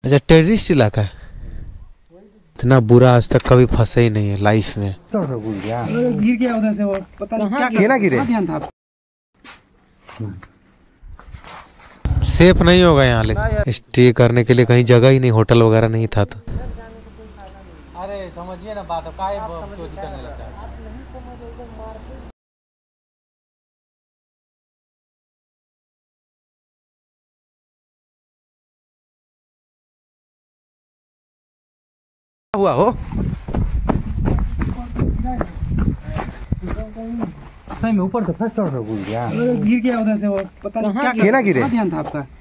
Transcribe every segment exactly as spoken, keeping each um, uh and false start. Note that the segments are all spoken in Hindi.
अच्छा टेररिस्ट इलाका है। इतना बुरा आज तक कभी फंसे ही नहीं है लाइफ में। गिर गया उधर से, वो पता नहीं क्या ना गिरे। ध्यान था। सेफ नहीं होगा यहाँ, लेकिन स्टे करने के लिए कहीं जगह ही नहीं, होटल वगैरह नहीं था तो। अरे समझिए ना बात, काहे चोरी करने लगता है। हुआ हो सही में ऊपर से फर्स्ट फ्लोर से गिर गया। गिर गया उधर से, वो पता नहीं क्या क्या गिरे। ध्यान था आपका।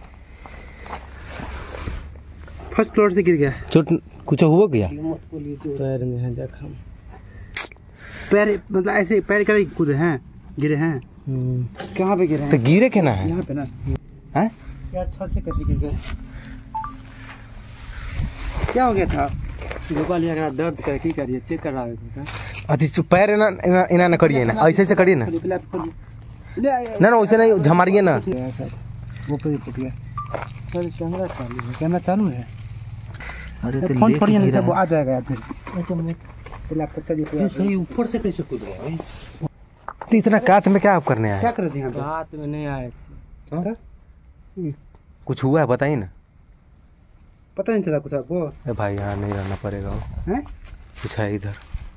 फर्स्ट फ्लोर से गिर गया। चोट कुछ हुआ क्या? पैर में है जख्म। पैर मतलब ऐसे पैर करे कूदे हैं, गिरे हैं। कहाँ पे गिरे हैं? तो गिरे के ना है यहाँ पे ना हैं? यार छत से कैसे गिर गए? क्या हो गया था? गोपाल यहाँ दर्द कर की करिए, चेक करा था। अति पैर ना इना, इना ना करिए ना, ऐसे ऐसे करिए ना। ना ना वैसे नहीं झमारिए ना। वो पे फट गया। सर कैमरा चालू है। कैमरा चालू है। अरे तो फोन छोड़िए नहीं, वो आ जाएगा यार फिर। पहले आप चलिए। सही ऊपर से कैसे कूद गया भाई? तो इतना कात में क्या आप करने आए? क्या कर रहे थे यहाँ पे? रात में नहीं आए थे। कुछ हुआ है बताइए ना। पता नहीं चला कुछ आपको? ए भाई यहाँ नहीं रहना पड़ेगा। हैं? कुछ है इधर।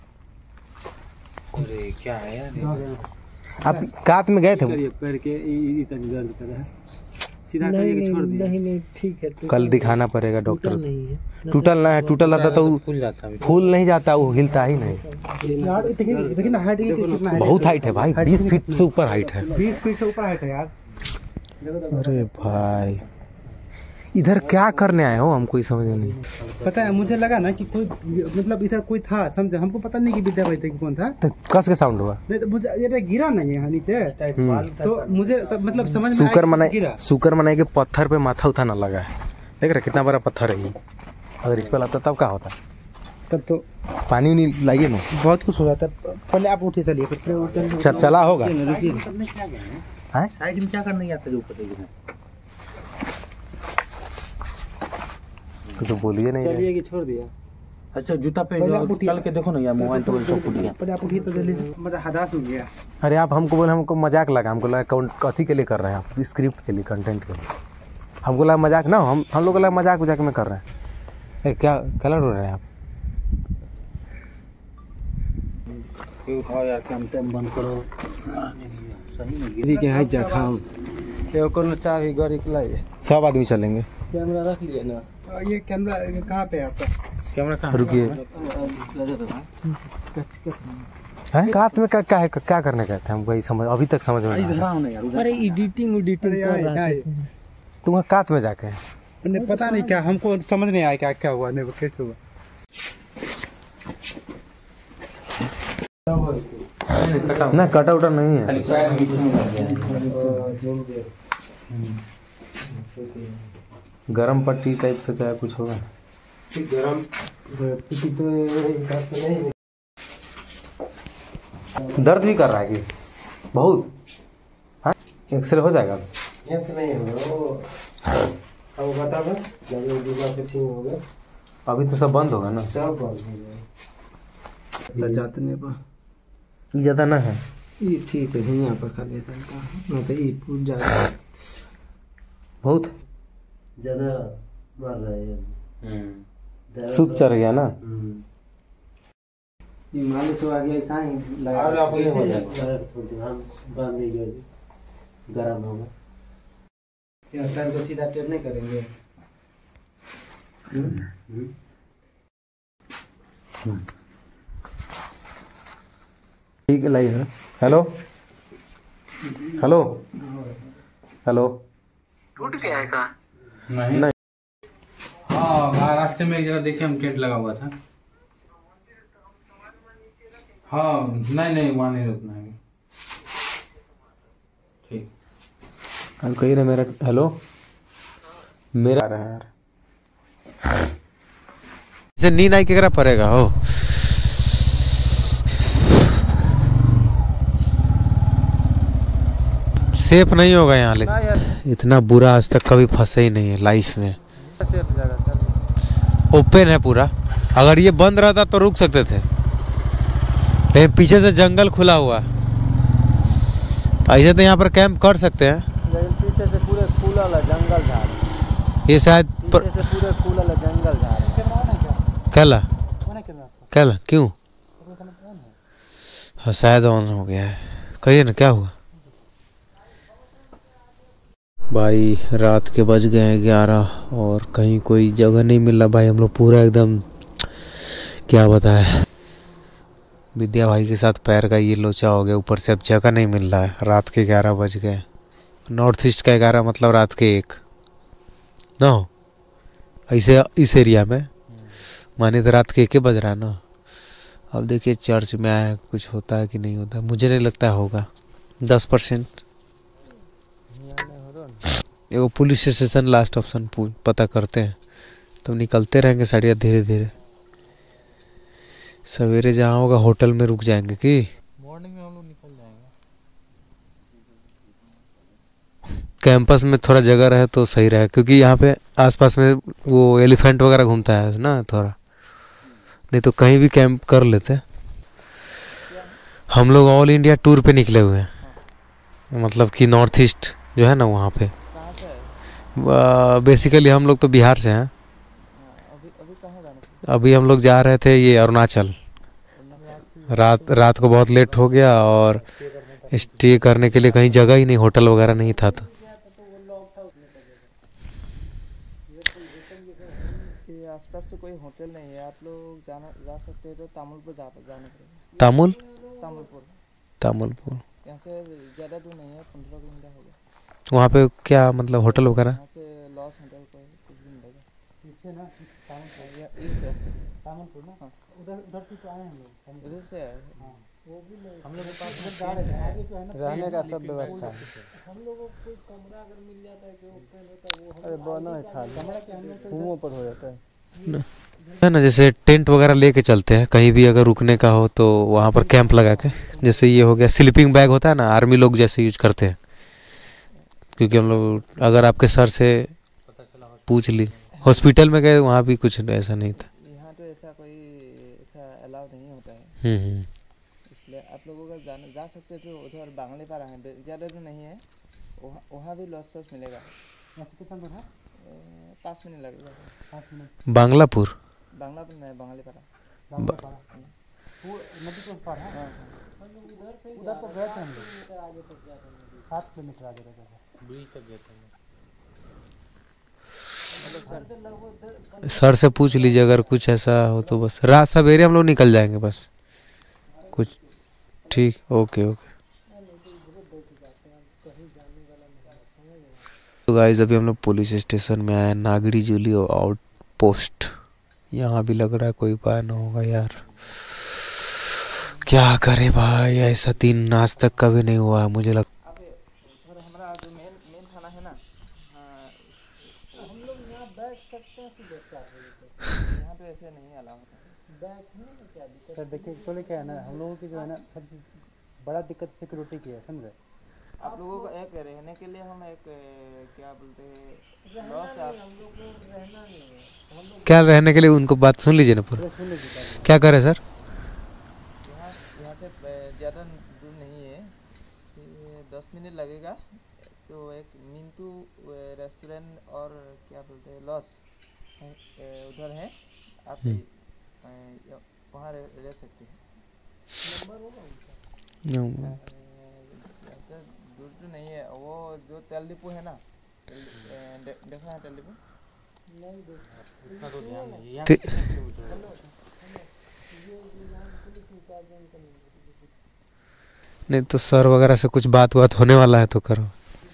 अरे क्या है यार? आप कात में गए थे? पैर के इतना दर्द कर रहा है। सीधा करिए कि छोड़ दिया। नहीं नहीं ठीक है। कल दिखाना पड़ेगा डॉक्टर। नहीं है। टूटल ना है, टूटल रहता तो फूल जाता है। फूल नहीं जाता, वो हिलता ही नहीं। यार देखिए ना हाइट कितना है। बहुत हाइट है भाई, बीस फीट से ऊपर हाइट है। बीस फीट से ऊपर हाइट है यार। अरे भाई इधर क्या करने आए हो, हमको ही समझ नहीं। पता है मुझे लगा ना कि कोई मतलब इधर कोई था, समझे? हमको पता नहीं कि विद्या भाई थे कि कौन था। तो कस के साउंड हुआ? नहीं तो मुझे ये गिरा नहीं यहाँ नीचे, तो मुझे तो मतलब समझ में शुकर आया कि मनाए गिरा। शुकर मनाए के पत्थर पे माथा उठाना लगा है। देख रहे कितना बड़ा पत्थर है ये। अगर इस पे लगता तब क्या होता? तब तो पानी नहीं लाइए ना, बहुत कुछ हो जाता है। पहले आप उठे चलिए, फिर चल चला होगा। साइड में क्या करने आता है ऊपर? कुछ बोलिए नहीं। चलिए कि छोड़ दिया। अच्छा जूता पे चल के देखो ना यार, मोबाइल तो सब फूट गया। पहले आप उठिए तो जल्दी से, मेरा हदास हो गया। अरे आप हमको बोले, हमको मजाक लगा। हमको लगा कथी के लिए कर रहे हैं आप? स्क्रिप्ट के लिए, कंटेंट के लिए। हमको लगा मजाक ना, हम हम लोग को लगा मजाक वजाक में कर रहे हैं। ए, क्या कलर हो रहे हैं आप? यार काम टाइम बंद करो। सही के है जख्म। ये कोनो चाबी गाड़ी के लाइए। सब आदमी चलेंगे। कैमरा रख लिए ना। ये कैमरा कहाँ पे है आपका? कैमरा कहाँ? रुकिए। हैं कात में क्या क्या है, क्या करने गए थे? हमको ये समझ अभी तक समझ में नहीं आया। अरे एडिटिंग एडिटिंग कर रहा है। तुम वहाँ कात में जाके? नहीं पता नहीं क्या, हमको समझ नहीं आया क्या क्या हुआ, नहीं कैसे हुआ। ना कटा उटा नहीं है। गरम पट्टी टाइप से चाहे कुछ होगा। गरम पट्टी तो नहीं। दर्द भी कर रहा है कि बहुत? हाँ एक्सरे हो जाएगा? यहाँ से नहीं होगा वो, अब बता दो जब हो गया। अभी तो सब बंद होगा ना? सब बंद हो गया। जातने पर ये ज्यादा ना है। ये ठीक है, यहाँ पर खा लेता है तो ये पूछ जाएगा। बहुत ज्यादा मार रहा है। सूप चढ़ गया ना? ये मालिश तो आगे ऐसा ही लगा। बांध देंगे, गरम होगा। पैर को सीधा टेप नहीं करेंगे। ठीक है लाइए। Hello hello hello. टूट गया है का? नहीं नहीं। हाँ महाराष्ट्र में एक जगह देखिए हम टेंट लगा हुआ था। हाँ नहीं नहीं वहाँ नहीं रुकना है। ठीक हम कही रहे मेरा। हेलो मेरा आ रहा है यार। जैसे नींद आई केकरा पड़ेगा हो। सेफ नहीं होगा यहाँ, लेकिन इतना बुरा आज तक कभी फंसे ही नहीं है लाइफ में। सेफ जगह चल। ओपन है पूरा। अगर ये बंद रहता तो रुक सकते थे, लेकिन पीछे से जंगल खुला हुआ है। ऐसे तो यहाँ पर कैंप कर सकते हैं, लेकिन पीछे से पूरे खुला ला जंगल झाड़, ये शायद पर... पीछे से पूरे खुला ला जंगल झाड़। कैला कैला क्यों? हाँ शायद ऑन हो गया है। कहिए ना क्या हुआ भाई? रात के बज गए हैं ग्यारह और कहीं कोई जगह नहीं मिल रहा भाई। हम लोग पूरा एकदम क्या बताए, विद्या भाई के साथ पैर का ये लोचा हो गया, ऊपर से अब जगह नहीं मिल रहा है। रात के ग्यारह बज गए, नॉर्थ ईस्ट का ग्यारह मतलब रात के एक ना हो ऐसे इस एरिया में, माने तो रात के एक ही बज रहा है ना। अब देखिए चर्च में आया, कुछ होता है कि नहीं होता, मुझे नहीं लगता होगा। दस परसेंट एगो पुलिस स्टेशन लास्ट ऑप्शन पता करते हैं, तब निकलते रहेंगे साड़िया धीरे धीरे। सवेरे जहाँ होगा होटल में रुक जाएंगे कि मॉर्निंग में हम लोग निकल जाएंगे। कैंपस में थोड़ा जगह रहे तो सही रहे, क्योंकि यहाँ पे आसपास में वो एलिफेंट वगैरह घूमता है ना थोड़ा, नहीं तो कहीं भी कैंप कर लेते। हम लोग ऑल इंडिया टूर पे निकले हुए हैं, मतलब कि नॉर्थ ईस्ट जो है ना वहाँ पे। बेसिकली हम लोग तो बिहार से हैं। अभी अभी कहाँ जाना? अभी हम लोग जा रहे थे ये अरुणाचल। रात रात को बहुत लेट हो गया और स्टे करने के लिए कहीं जगह ही नहीं, होटल वगैरह नहीं था। तो आसपास तो कोई होटल नहीं है, आप लोग जाना जा सकते हैं तो तामुलपुर जा जाना पड़ेगा। तामुल तामुलपुर तामुलपुर यहाँ से ज़्यादा दूर नहीं है, पंद्रह किलोमीटर होगा। वहाँ पे क्या मतलब होटल वगैरह? यहाँ से लॉस होटल को कुछ भी मिलेगा पीछे ना, तामुलपुर ना। हाँ उधर उधर से तो आए हम लोग, उधर से आए। हाँ वो भी हम लोग के पास आगे तो है ना रहने का सब व्यवस्था है। हम लोगों को कोई कमरा अगर मिल जाता है जो ओपन होता है वो अरे बना है खाली कमरा के हम लोग रूमों पर हो जाता है है ना। जैसे टेंट वगैरह लेके चलते हैं कहीं भी अगर रुकने का हो तो वहाँ पर कैंप लगा के, जैसे ये हो गया स्लीपिंग बैग होता है ना, आर्मी लोग जैसे यूज करते हैं। क्योंकि हम लोग अगर आपके सर से पूछ ली हॉस्पिटल में गए वहाँ भी कुछ ऐसा नहीं था। यहाँ तो ऐसा कोई ऐसा अलाउ नहीं होता है, हम्म इसलिए आप लोगों का जाना जा सकते थे उधर बांगले पारा है, ज़्यादा दूर नहीं है, वहाँ वहाँ भी लॉस सॉस मिलेगा। यहाँ से कितना दूर है? पाँच मिनट लगेगा। पाँच मिनट बांग्लापुर बांग्लापुर में बांगले पारा ब- नदी के पार है। उधर तो गए थे हम लोग, सात किलोमीटर आगे रहता था, ब्रिज तक गए थे। सर से पूछ लीजिए अगर कुछ ऐसा हो तो बस रात सवेरे हम लोग निकल जाएंगे बस। कुछ ठीक, ओके ओके। तो गाइस अभी हम लोग पुलिस स्टेशन में आए, नागड़ी जूली आउट पोस्ट। यहाँ भी लग रहा है कोई उपाय ना होगा यार, क्या करे भाई, ऐसा दिन आज तक कभी नहीं हुआ है मुझे लग। हमारा जो मेन मेन थाना है ना, हम लोग यहाँ बैठ सकते हैं सुबह चार बजे तक, यहाँ पे ऐसे नहीं अलाउ होता बैठने में क्या दिक्कत। सर देखिए एक्चुअली क्या है ना, हम लोगों की जो है ना सबसे बड़ा दिक्कत सिक्योरिटी की है, समझे। आप लोगों को एक रहने के लिए हम एक क्या बोलते हैं लॉस, आप हम लोग को रहना नहीं है, हम लोग क्या रहने के लिए, उनको बात सुन लीजिए ना पूरा। सुन लीजिए क्या करे सर? यहाँ यहाँ से ज़्यादा दूर नहीं है, दस मिनट लगेगा। तो एक मिंटू रेस्टोरेंट और क्या बोलते हैं लॉस उधर है, आप वहाँ रह, रह सकते हैं। नंबर होगा उनका? दूर तो नहीं है, वो जो तेल डिपो है ना, दे, देखा है तेल डिपो? नहीं देखा, तो ध्यान नहीं है। नहीं तो सर वगैरह से कुछ बात बात होने वाला है तो करो।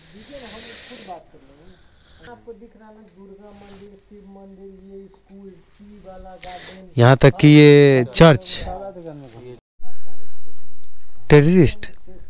आपको दिख रहा ना दुर्गा मंदिर, शिव मंदिर, ये स्कूल, सी वाला गार्डन, यहाँ तक कि ये चर्च। टेररिस्ट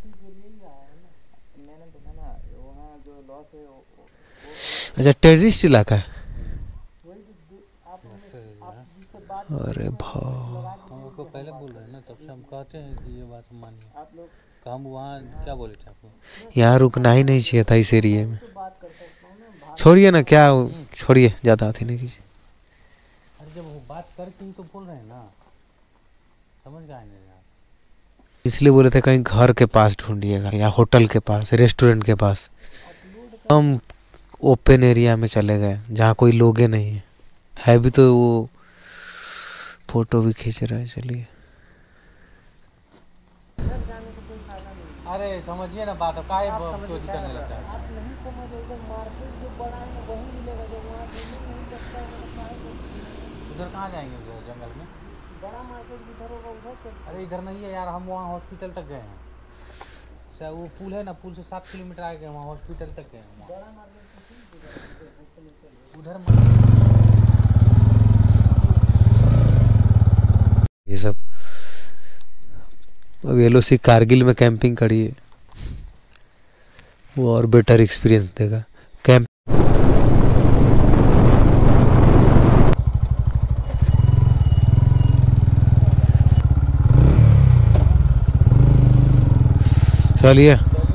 मैंने देखा ना वहाँ जो लॉस है वो, वो अच्छा टेररिस्ट इलाका है। वही जो आप आप जिससे बात अरे भाई हम आपको पहले बोल रहे हैं ना, तब से हम कहते हैं कि ये बात हम मानिए। आप लोग हम वहाँ क्या बोले थे आपको? यहाँ रुकना ही नहीं चाहिए था इस एरिए में। बात कर सकता हूँ ना, छोड़िए ना, क्या छोड़िए, ज़्यादा आती नहीं कीजिए। अरे जब वो बात करके ही तो बोल रहे हैं ना, समझ गए नहीं यार। इसलिए बोले थे कहीं घर के पास ढूंढिएगा या होटल के पास, रेस्टोरेंट के पास। हम ओपन एरिया में चले गए जहाँ कोई लोगे नहीं है, है भी तो वो फोटो भी खींच रहा है। चलिए अरे समझिए ना बात, काहे चोरी करने लगता है। आप नहीं समझ, उधर मार्केट जो बड़ा है ना वही मिलेगा, जब वहाँ मिलने नहीं सकता है तो काहे को- उधर कहाँ जाएंगे, उधर जंगल में? बड़ा मार्केट जिधर होगा उधर चलते। अरे इधर नहीं है यार, हम वहाँ हॉस्पिटल तक गए हैं। सर वो पुल है ना, पुल से सात किलोमीटर आगे गए, वहाँ हॉस्पिटल तक गए हैं। बड़ा मार्केट तो ठीक है, उधर ये सब। अब ये लो सी कारगिल में कैंपिंग करी है, वो और बेटर एक्सपीरियंस देगा कैंप। चलिए,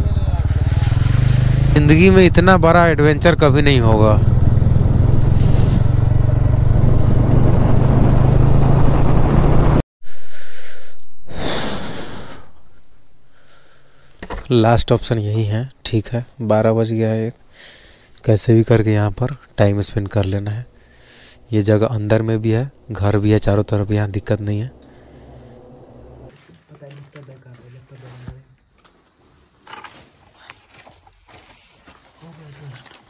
जिंदगी में इतना बड़ा एडवेंचर कभी नहीं होगा। लास्ट ऑप्शन यही है। ठीक है, बारह बज गया है, एक कैसे भी करके यहाँ पर टाइम स्पेंड कर लेना है। ये जगह अंदर में भी है, घर भी है चारों तरफ, यहाँ दिक्कत नहीं है।